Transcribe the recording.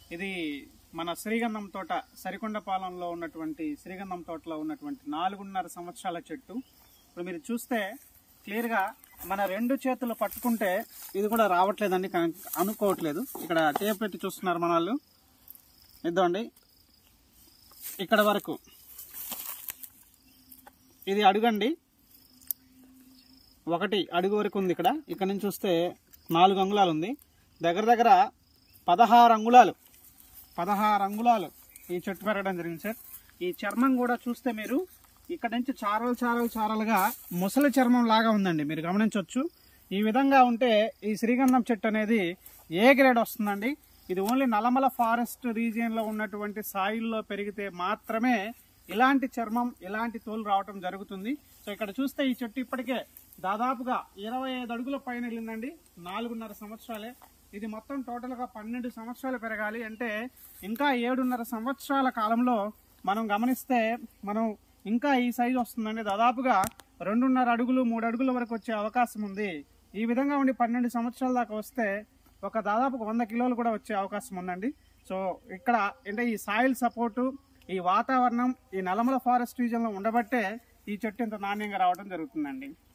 ఇది మన శ్రీగంధం తోట సరికొండపాలెంలో ఉన్నటువంటి శ్రీగంధం తోటలో ఉన్నటువంటి 4.5 సంవత్సరాల చెట్టు. ఇప్పుడు మీరు చూస్తే క్లియర్గా మన 2 చేతులు పట్టుకుంటే ఇది కూడా రావట్లేదండి, అనుకోవట్లేదు. ఇక్కడ టేప్ పెట్టి చూస్తున్నారు మన వాళ్ళు. ఇద్దండి ఇక్కడ వరకు ఇది అడుగండి, 1 అడుగు వరకు ఉంది. ఇక్కడ నుంచి చూస్తే 4 అంగుళాలు ఉంది. దగ్గర 16 అంగుళాలు ఈ చెట్టు పెరగడం జరిగింది సార్. ఈ చర్మం కూడా చూస్తే మీరు ఇక్కడ నుంచి చారలుగా ముసలి చర్మం లాగా ఉందండి, మీరు గమనించవచ్చు. ఈ విధంగా ఉంటే ఈ శ్రీగంధం చెట్టు అనేది ఏ గ్రేడ్ వస్తుందండి. ఇది ఓన్లీ నల్లమల ఫారెస్ట్ రీజియన్లో ఉన్నటువంటి సాయిల్లో పెరిగితే మాత్రమే ఇలాంటి చర్మం, ఇలాంటి తోలు రావటం జరుగుతుంది. సో ఇక్కడ చూస్తే ఈ చెట్టు ఇప్పటికే దాదాపుగా 25 అడుగుల పైన వెళ్ళిందండి. 4.5 సంవత్సరాలే. ఇది మొత్తం టోటల్గా 12 సంవత్సరాలు పెరగాలి అంటే ఇంకా 7.5 సంవత్సరాల కాలంలో మనం గమనిస్తే మనం ఇంకా ఈ సైజు వస్తుందండి. దాదాపుగా 2.5 అడుగులు 3 అడుగుల వరకు వచ్చే అవకాశం ఉంది. ఈ విధంగా ఉండి 12 సంవత్సరాల దాకా వస్తే దాదాపు 100 కిలోలు కూడా వచ్చే అవకాశం ఉందండి. సో ఇక్కడ అంటే ఈ సాయిల్ సపోర్టు, ఈ వాతావరణం ఈ నల్లమల ఫారెస్ట్ రీజియన్లో ఉండబట్టే ఈ చెట్టు ఇంత నాణ్యంగా రావడం జరుగుతుందండి.